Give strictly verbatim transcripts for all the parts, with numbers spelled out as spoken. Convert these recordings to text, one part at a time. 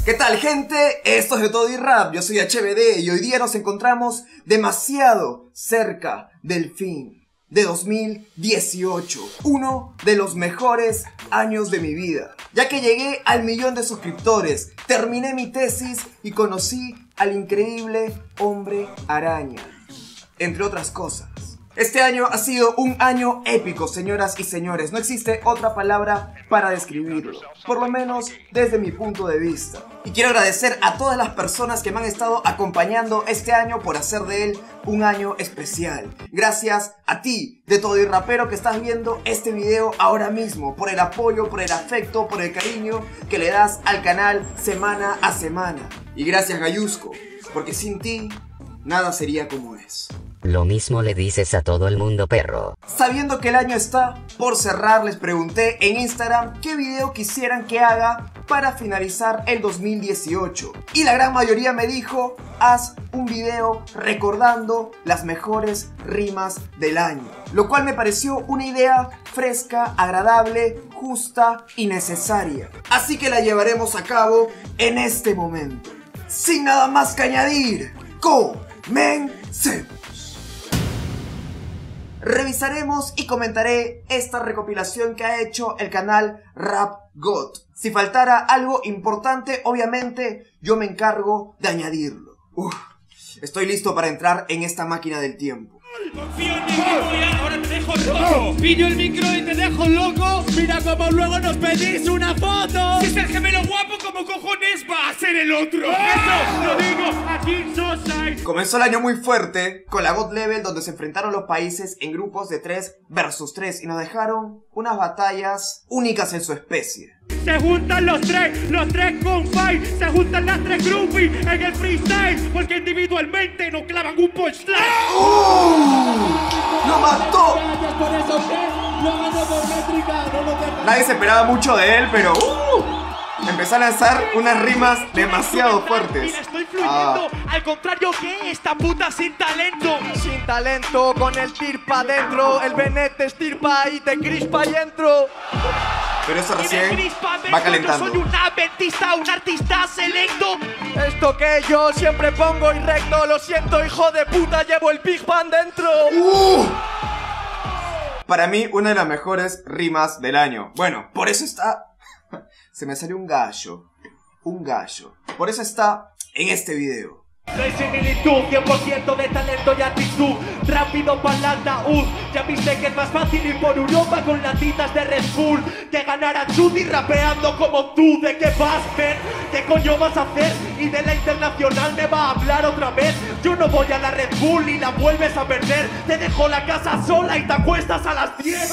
¿Qué tal, gente? Esto es De Todo y Rap, yo soy H B D y hoy día nos encontramos demasiado cerca del fin de dos mil dieciocho, uno de los mejores años de mi vida, ya que llegué al millón de suscriptores, terminé mi tesis y conocí al increíble Hombre Araña, entre otras cosas. Este año ha sido un año épico, señoras y señores. No existe otra palabra para describirlo, por lo menos desde mi punto de vista. Y quiero agradecer a todas las personas que me han estado acompañando este año por hacer de él un año especial. Gracias a ti, De Todo y Rapero, que estás viendo este video ahora mismo, por el apoyo, por el afecto, por el cariño que le das al canal semana a semana. Y gracias, Gayusco, porque sin ti nada sería como es. Lo mismo le dices a todo el mundo, perro. Sabiendo que el año está por cerrar, les pregunté en Instagram qué video quisieran que haga para finalizar el dos mil dieciocho. Y la gran mayoría me dijo, haz un video recordando las mejores rimas del año. Lo cual me pareció una idea fresca, agradable, justa y necesaria. Así que la llevaremos a cabo en este momento. Sin nada más que añadir, comencemos. Revisaremos y comentaré esta recopilación que ha hecho el canal Rap God. Si faltara algo importante, obviamente yo me encargo de añadirlo. Uf, estoy listo para entrar en esta máquina del tiempo. Confío en ti, ahora te dejo loco. Pillo el micro y te dejo loco. Mira cómo luego nos pedís una foto. Si es el gemelo guapo, ¿cómo cojones va a ser el otro? Eso lo digo aquí, Society. Comenzó el año muy fuerte con la God Level, donde se enfrentaron los países en grupos de tres versus tres y nos dejaron unas batallas únicas en su especie. Se juntan los tres, los tres con fight. Se juntan las tres groupies en el freestyle, porque individualmente no clavan un punchline. ¡Oh! ¡Lo mató! Nadie se esperaba mucho de él, pero uh, empezó a lanzar unas rimas demasiado fuertes. Mira, estoy fluyendo, ah. al contrario que esta puta sin talento. Sin talento, con el tirpa adentro. El Benet estirpa y te crispa y entro. Pero eso recién va calentando. Yo soy un adventista, un artista selecto. Esto que yo siempre pongo y recto. Lo siento, hijo de puta, llevo el Big Bang dentro. Uh. Para mí, una de las mejores rimas del año. Bueno, por eso está... Se me salió un gallo. Un gallo. Por eso está en este video. No hay similitud, cien por ciento de talento y actitud. Rápido para la ataúd. Ya viste que es más fácil ir por Europa con latitas de Red Bull que ganar a Judy rapeando como tú. ¿De qué vas, ver? ¿Qué coño vas a hacer? Y de la internacional me va a hablar otra vez. Yo no voy a la Red Bull y la vuelves a perder. Te dejo la casa sola y te acuestas a las diez.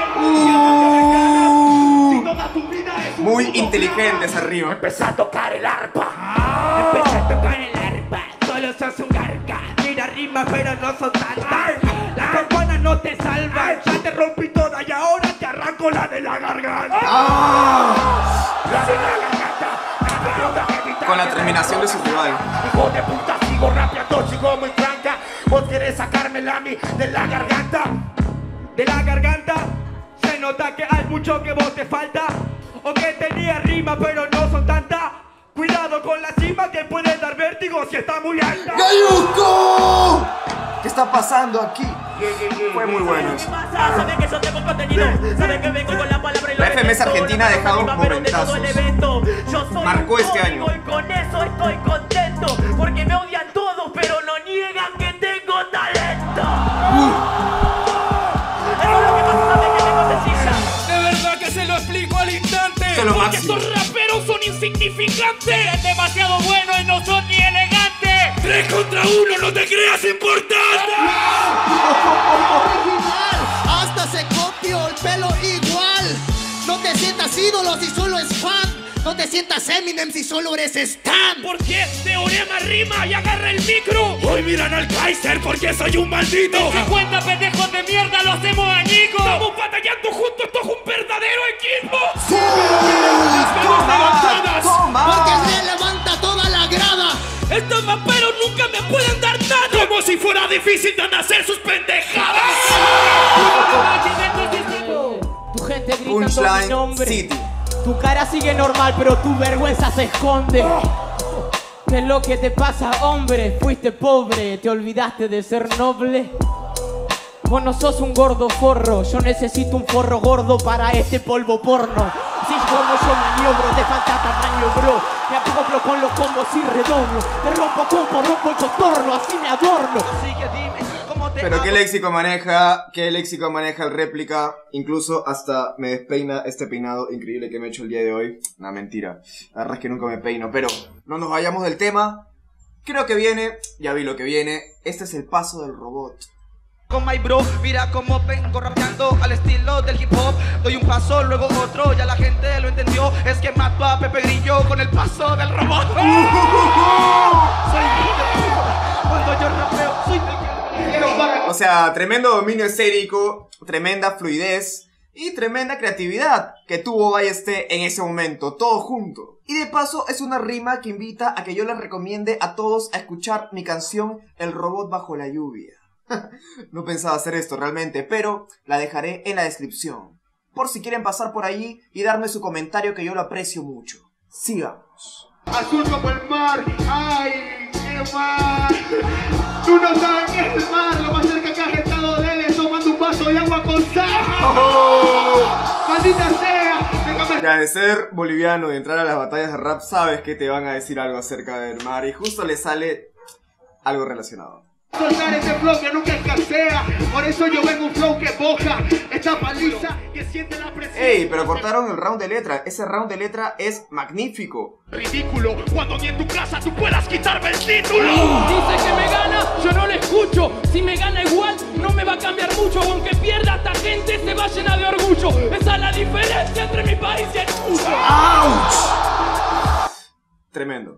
Uh, si toda tu vida es un muy inteligente ese río. Empecé a tocar el arpa. Ah. Empecé a tocar el arpa. Solo sos un garca. Mira rimas pero no son tantas. Las hermanas no te salvan. Ya te rompí toda y ahora te arranco la de la garganta. Ah. La de la garganta. Con la terminación de su rival. Hijo de puta, sigo rapeando, sigo muy franca. Vos querés sacármela a mí de la garganta. De la garganta. Se nota que hay mucho que vos te falta. O que tenía rima pero no son tantas. Cuidado con la cima que puede dar vértigo si está muy alta. ¡Gayusco! ¿Qué está pasando aquí? Fue muy bueno eso. Saben que yo tengo contenido. Saben que vengo con la palabra y la F M S Argentina ha dejado momentazos. Marcó este año. Y con eso estoy contento. Porque me odian todos, pero no niegan que tengo talento. Eso es lo que pasa, saben que tengo sencilla. De verdad que se lo explico al instante. Porque estos raperos son insignificantes. Eres demasiado bueno y no son ni elegantes. Tres contra uno, no te creas importante. Hasta se copió el pelo igual. No te sientas ídolo si solo es fan. No te sientas Eminem si solo eres Stan. Porque teorema rima y agarra el micro. Hoy miran al Kaiser porque soy un maldito. cincuenta pendejos de mierda lo hacemos añicos. Estamos batallando juntos, esto es un verdadero equipo. ¡Sí! ¡Toma! ¡Toma! Porque se levanta toda la grada. Estos maperos nunca me pueden dar nada. Como si fuera difícil de hacer sus pendejadas. Tu gente gritando mi Punchline nombre. City. Tu cara sigue normal, pero tu vergüenza se esconde. ¿Qué es lo que te pasa, hombre? Fuiste pobre, te olvidaste de ser noble. Vos no sos un gordo forro, yo necesito un forro gordo para este polvo porno. Si yo no yo maniobro, te falta tamaño, bro. Me acoplo con los combos y redoblo. Te rompo compo, rompo el contorno, así me adorno. Así que dime cómo te Pero amo. qué léxico maneja, qué léxico maneja el réplica. Incluso hasta me despeina este peinado increíble que me he hecho el día de hoy. Una mentira, la verdad es que nunca me peino. Pero no nos vayamos del tema. Creo que viene, ya vi lo que viene. Este es el paso del robot. Con my bro, mira cómo vengo rapeando al estilo del hip hop. Doy un paso, luego otro, ya la gente lo entendió. Es que mato a Pepe Grillo con el paso del robot. Soy cuando yo rapeo, soy del... O sea, tremendo dominio escénico, tremenda fluidez y tremenda creatividad que tuvo Ballester en ese momento, todo junto. Y de paso es una rima que invita a que yo les recomiende a todos a escuchar mi canción El robot bajo la lluvia. No pensaba hacer esto realmente, pero la dejaré en la descripción, por si quieren pasar por allí y darme su comentario, que yo lo aprecio mucho. Sigamos. Azul como el mar, ay, qué mar. Tú no sabes qué es el mar, lo más cerca que has estado de él es tomando un vaso de agua con sal. Oh, ¡maldita sea! Déjame... Ya de ser boliviano y entrar a las batallas de rap, sabes que te van a decir algo acerca del mar y justo le sale algo relacionado. Soltar ese flow que nunca escasea, por eso yo vengo un flow que boja, esta paliza que siente la presión. Ey, pero cortaron el round de letra, ese round de letra es magnífico. Ridículo, cuando ni en tu casa tú puedas quitarme el título. Dice que me gana, yo no le escucho. Si me gana igual, no me va a cambiar mucho. Aunque pierda, esta gente se va llena de orgullo. Esa es la diferencia entre mi país y el tuyo. ¡Auch! Tremendo.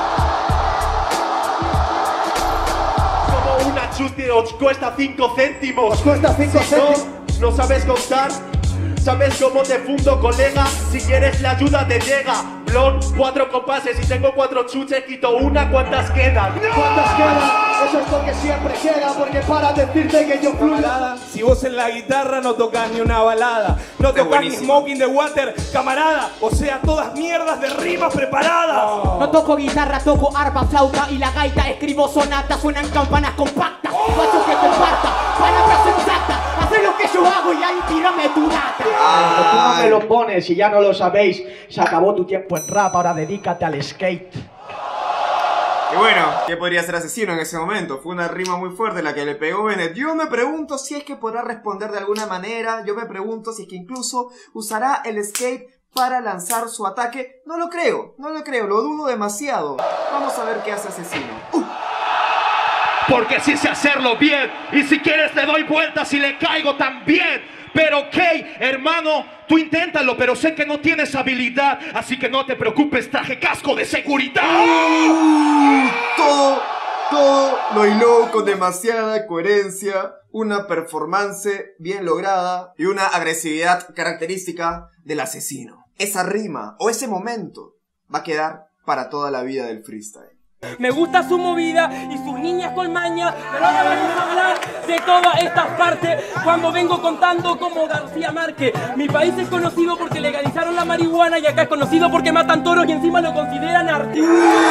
Una chute os cuesta cinco céntimos. Os cuesta cinco si céntimos. No, no sabes contar, sabes cómo te fundo, colega. Si quieres la ayuda te llega. Blon, cuatro compases y tengo cuatro chuches, quito una, ¿cuántas quedan? ¡No! ¿Cuántas quedan? Eso es porque siempre queda, porque para decirte que yo fluyo. Camarada, si vos en la guitarra no tocas ni una balada, no Es tocas ni buenísimo. Smoking the Water, camarada, o sea, todas mierdas de rimas preparadas. No toco guitarra, toco arpa, flauta y la gaita. Escribo sonatas, suenan campanas compactas. Guacho que comparta, palabras exactas. Haz lo que yo hago y ahí tírame tu data. Tú no me lo pones y ya no lo sabéis. Se acabó tu tiempo en rap, ahora dedícate al skate. Y bueno, ¿qué podría ser Asesino en ese momento? Fue una rima muy fuerte la que le pegó Bennett. Yo me pregunto si es que podrá responder de alguna manera. Yo me pregunto si es que incluso usará el skate para lanzar su ataque. No lo creo, no lo creo, lo dudo demasiado. Vamos a ver qué hace Asesino. Uh. Porque sí sé hacerlo bien, y si quieres le doy vueltas y le caigo también. Pero ok, hermano, tú inténtalo, pero sé que no tienes habilidad, así que no te preocupes, traje casco de seguridad. Uh, todo, todo lo hiló con demasiada coherencia, una performance bien lograda y una agresividad característica del Asesino. Esa rima o ese momento va a quedar para toda la vida del freestyle. Me gusta su movida y sus niñas con maña, pero ahora vamos a hablar de todas estas partes cuando vengo contando como García Márquez. Mi país es conocido porque legalizaron la marihuana y acá es conocido porque matan toros y encima lo consideran arte.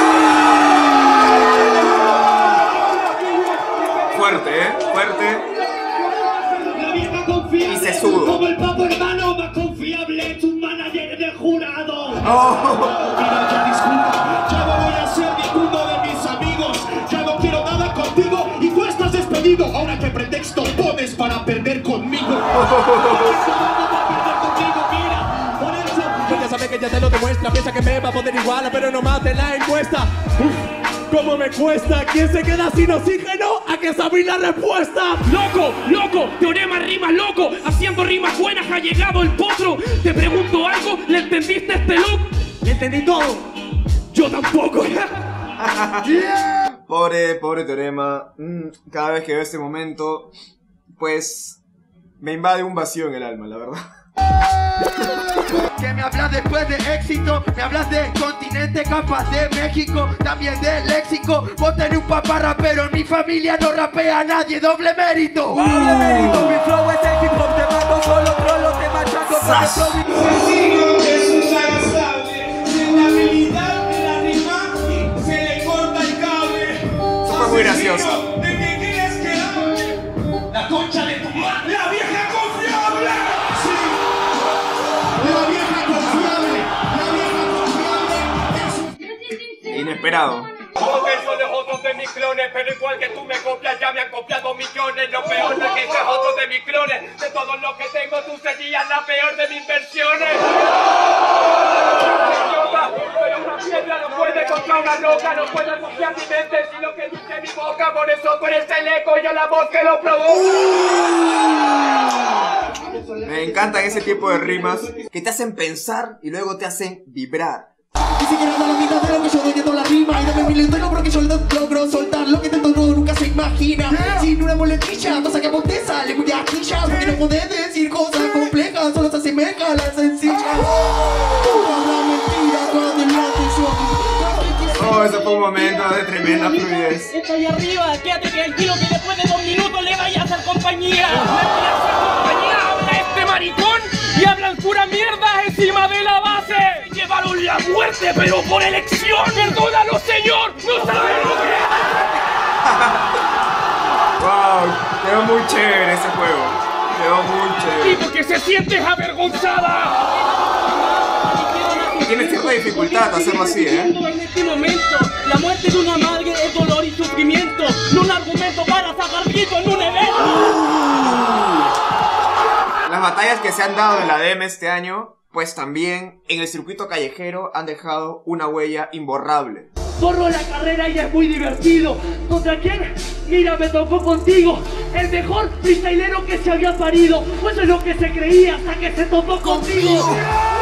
Fuerte, ¿eh? Fuerte. La vieja confiable, Y sesudo. como el papo hermano, más confiable, tu manager de jurado. Oh. Mira, ya disculpa, ya no voy a ser ninguno de mis amigos, ya no quiero nada contigo y tú estás despedido. Ahora qué pretexto pones para perder conmigo. Ya sabes que ya te lo demuestra, piensa que me va a poder igualar, pero no mate la encuesta. Uf, ¿cómo me cuesta? ¿Quién se queda sin oxígeno? ¿A que sabéis la respuesta? ¡Loco! ¡Loco! Teorema rimas loco. Haciendo rimas buenas ha llegado el potro. Te pregunto algo, ¿le entendiste este look? Le entendí todo. Yo tampoco. Pobre, pobre Teorema. Mm, cada vez que veo este momento, pues me invade un vacío en el alma, la verdad. Que me hablas después de éxito, me hablas de continente, capaz de México, también de léxico. Vos tenés un papá rapero, en mi familia no rapea a nadie, doble mérito. Doble mérito, mi flow es el hip hop, te mato solo trolo, te machaco con el flow. inesperado. Como que son los otros de mis clones, pero igual que tú me copias, ya me han copiado millones. Lo peor de que seas otro de mis clones. De todo lo que tengo, tú serías la peor de mis versiones. Pero una piedra no puede contra una roca, no puede confiar mi mente, sino que dice mi boca. Por eso tú eres el eco y yo la voz que lo provoca. Me encantan ese tipo de rimas que te hacen pensar y luego te hacen vibrar. Dice que nada la mitad de lo que yo doy toda la rima. Y dame mi lento porque yo logro soltar lo que te todo nunca se imagina. Sin una muletilla, no saquemos de esa, le voy a quillas. Porque no podés decir cosas complejas, solo se asemeja a las sencillas. Oh, ese fue un momento de tremenda fluidez. Está ahí arriba, quédate tranquilo que después de dos minutos le vayas a hacer compañía. Le vayas a hacer compañía, habla este maricón y hablan pura mierda encima de la base. Llevaron la muerte, pero por elección. Perdónalo, señor, no saben lo que es. Wow, quedó muy chévere ese juego. Quedó muy chévere. Digo que se sientes avergonzada. Tiene cierta dificultad hacerlo así, ¿eh? En este momento, la muerte de una madre es dolor y sufrimiento, no un argumento para sacar grito en un evento. Las batallas que se han dado en la D M este año, pues también en el circuito callejero han dejado una huella imborrable. Corro la carrera y es muy divertido. ¿Contra quién? Mira, me tocó contigo. El mejor freestylero que se había parido. Pues eso es lo que se creía hasta que se topó contigo.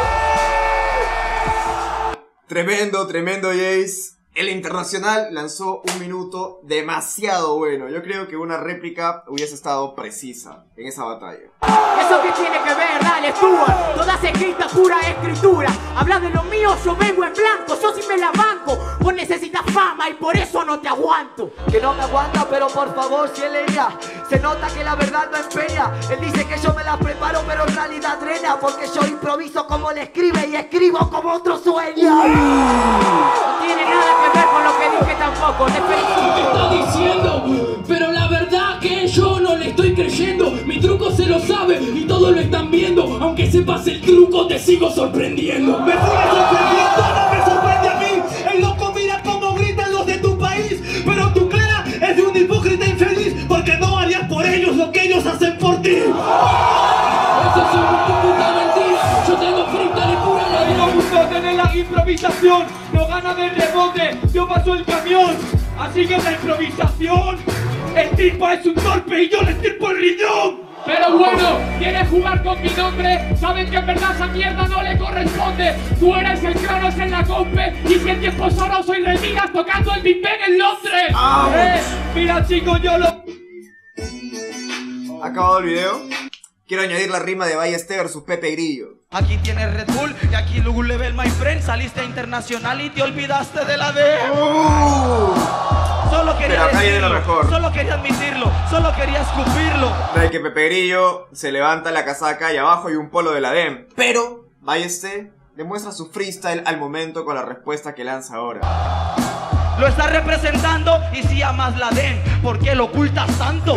Tremendo, tremendo, Jace. El Internacional lanzó un minuto demasiado bueno. Yo creo que una réplica hubiese estado precisa en esa batalla. ¿Eso qué tiene que ver? Dale, Stuart. Todas escritas, pura escritura. Hablas de lo mío, yo vengo en blanco. Yo sí me la banco. Vos necesitas fama y por eso no te aguanto. Que no me aguanta, pero por favor, si él leña. Se nota que la verdad no empeña. Él dice que yo me la preparo, pero en realidad drena. Porque yo improviso como le escribe y escribo como otro sueña. No tiene nada que ver con lo que dije tampoco. Te felicito. ¿Qué está diciendo? Pero la verdad que yo no le estoy creyendo. Mi truco se lo sabe y todos lo están viendo. Aunque sepas el truco, te sigo sorprendiendo. Me sigue sorprendiendo, no me sorprende a mí. El loco mira cómo gritan los de tu país. Pero tu cara es de un hipócrita infeliz. Porque no harías por ellos lo que ellos hacen por ti. Eso es una puta mentira. Yo tengo freestyle y pura la vida. No gusta tener la improvisación. No gana de rebote. Yo paso el camión. Así que la improvisación. El tipo es un torpe y yo le estirpo el riñón. Pero bueno, ¿quieres jugar con mi nombre? Saben que en verdad esa mierda no le corresponde. Tú eres el Cronos en la compe. Y si el tiempo es oro, soy Retinas tocando el Big Bang en Londres. Eh, mira chicos, yo lo... Acabado el video. Quiero añadir la rima de Ballester versus Pepe Grillo. Aquí tienes Red Bull y aquí Lugu Level, my friend. Saliste internacional y te olvidaste de la D. Uh. Solo quería Pero acá viene lo decirlo, mejor. solo quería admitirlo, solo quería escupirlo. De que Pepe Grillo se levanta la casaca y abajo hay un polo de la D E M. Pero Ballester demuestra su freestyle al momento con la respuesta que lanza ahora. Lo estás representando y si amas la D E M, ¿por qué lo ocultas tanto?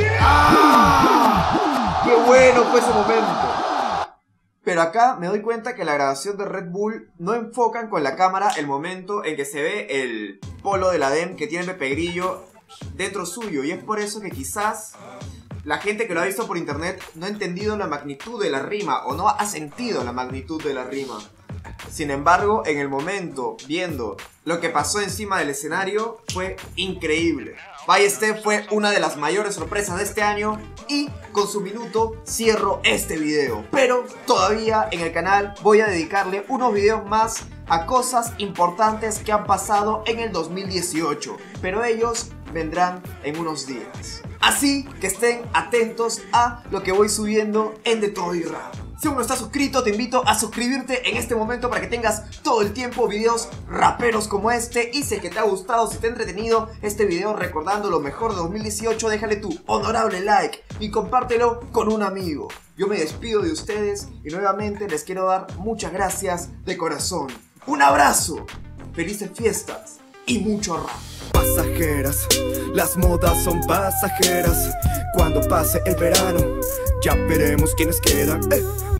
¡Qué bueno fue ese momento! Pero acá me doy cuenta que la grabación de Red Bull no enfocan con la cámara el momento en que se ve el polo de la D E M que tiene Pepe Grillo dentro suyo. Y es por eso que quizás la gente que lo ha visto por internet no ha entendido la magnitud de la rima o no ha sentido la magnitud de la rima. Sin embargo, en el momento, viendo lo que pasó encima del escenario, fue increíble. Ballester fue una de las mayores sorpresas de este año y con su minuto cierro este video. Pero todavía en el canal voy a dedicarle unos videos más a cosas importantes que han pasado en el dos mil dieciocho. Pero ellos vendrán en unos días. Así que estén atentos a lo que voy subiendo en De Todo y Rap. Si aún no estás suscrito, te invito a suscribirte en este momento para que tengas todo el tiempo videos raperos como este. Y si es que te ha gustado, si te ha entretenido este video recordando lo mejor de dos mil dieciocho, déjale tu honorable like y compártelo con un amigo. Yo me despido de ustedes y nuevamente les quiero dar muchas gracias de corazón. Un abrazo, felices fiestas y mucho rap. Pasajeras, las modas son pasajeras. Cuando pase el verano, ya veremos quiénes quedan. eh.